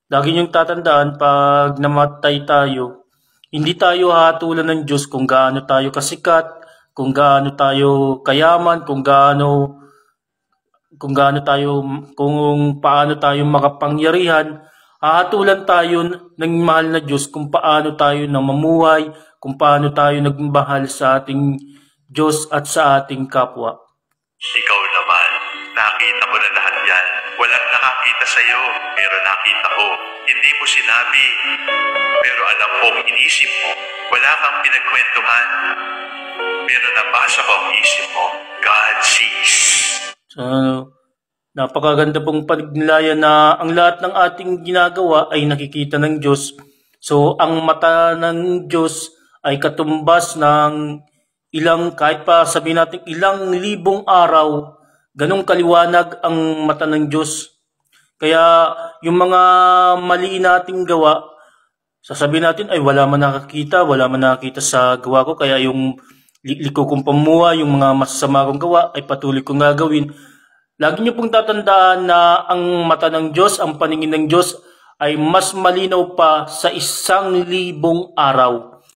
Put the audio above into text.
Lagi niyong tatandaan 'pag namatay tayo, hindi tayo hahatulan ng Diyos kung gaano tayo kasikat, kung gaano tayo kayaman, kung paano tayo makapangyarihan. Hahatulan tayo ng mahal na Diyos kung paano tayo namumuhay, kung paano tayo nagmahal sa ating Diyos at sa ating kapwa. Ikaw naman, nakita ko na lahat yan. Walang nakakita sa'yo, pero nakita ko. Hindi mo sinabi, pero alam kong inisip mo. Wala kang pinagkwentuhan, pero nabasa ko ang isip mo. God sees. So, napakaganda pong panignilayan na ang lahat ng ating ginagawa ay nakikita ng Diyos. So, ang mata ng Diyos ay katumbas ng kahit pa sabihin natin ilang libong araw, ganong kaliwanag ang mata ng Diyos. Kaya yung mga mali nating gawa, sasabihin natin ay wala man nakakita sa gawa ko, kaya yung liko kong pamuha, yung mga masasama kong gawa ay patuloy kong gagawin. Lagi niyo pong tatandaan na ang mata ng Diyos, ang paningin ng Diyos ay mas malinaw pa sa 1,000 araw.